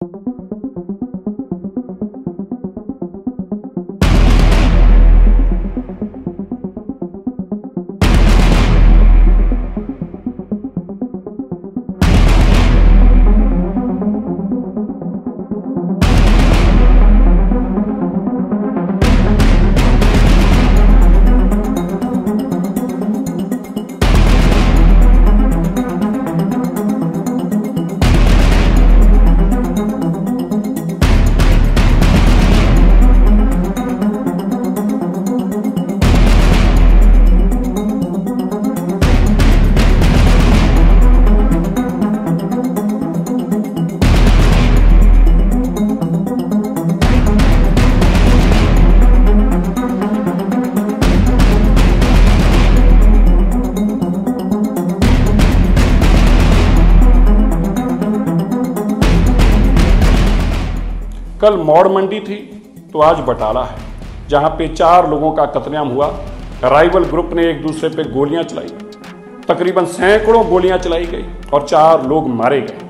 कल मौड़ मंडी थी तो आज बटाला है, जहां पे 4 लोगों का कत्लेआम हुआ। राइवल ग्रुप ने एक दूसरे पे गोलियां चलाई, तकरीबन सैकड़ों गोलियां चलाई गई और 4 लोग मारे गए।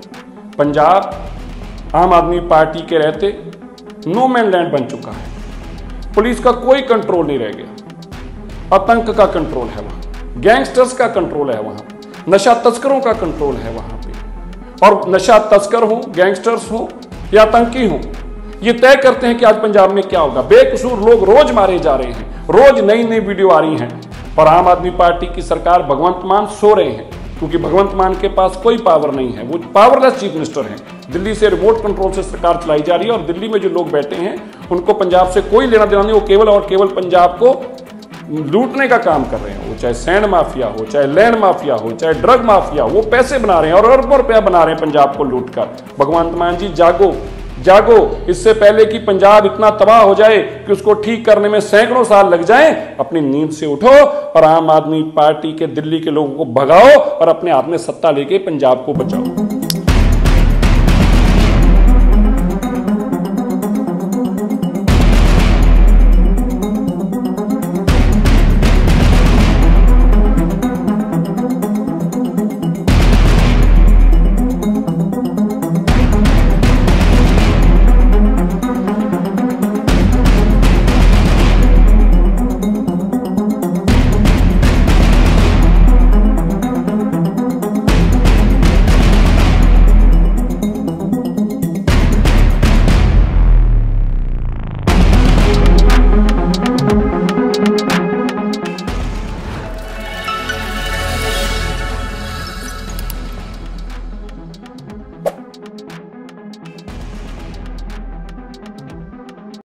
पंजाब आम आदमी पार्टी के रहते नो मैन लैंड बन चुका है। पुलिस का कोई कंट्रोल नहीं रह गया, आतंक का कंट्रोल है वहां, गैंगस्टर्स का कंट्रोल है वहां, नशा तस्करों का कंट्रोल है वहां पे। और नशा तस्कर हो, गैंगस्टर्स हो या आतंकी हो, ये तय करते हैं कि आज पंजाब में क्या होगा। बेकसूर लोग रोज मारे जा रहे हैं, रोज नई नई वीडियो आ रही हैं। और आम आदमी पार्टी की सरकार, भगवंत मान सो रहे हैं, क्योंकि भगवंत मान के पास कोई पावर नहीं है, वो पावरलेस चीफ मिनिस्टर हैं। दिल्ली से रिमोट कंट्रोल से सरकार चलाई जा रही है और दिल्ली में जो लोग बैठे हैं उनको पंजाब से कोई लेना देना नहीं। वो केवल और केवल पंजाब को लूटने का काम कर रहे हैं। वो चाहे सैंड माफिया हो, चाहे लैंड माफिया हो, चाहे ड्रग माफिया हो, वो पैसे बना रहे हैं और अरबों रुपया बना रहे हैं पंजाब को लूट कर। भगवंत मान जी जागो, जागो, इससे पहले कि पंजाब इतना तबाह हो जाए कि उसको ठीक करने में सैकड़ों साल लग जाएं, अपनी नींद से उठो और आम आदमी पार्टी के दिल्ली के लोगों को भगाओ और अपने हाथ में सत्ता लेके पंजाब को बचाओ।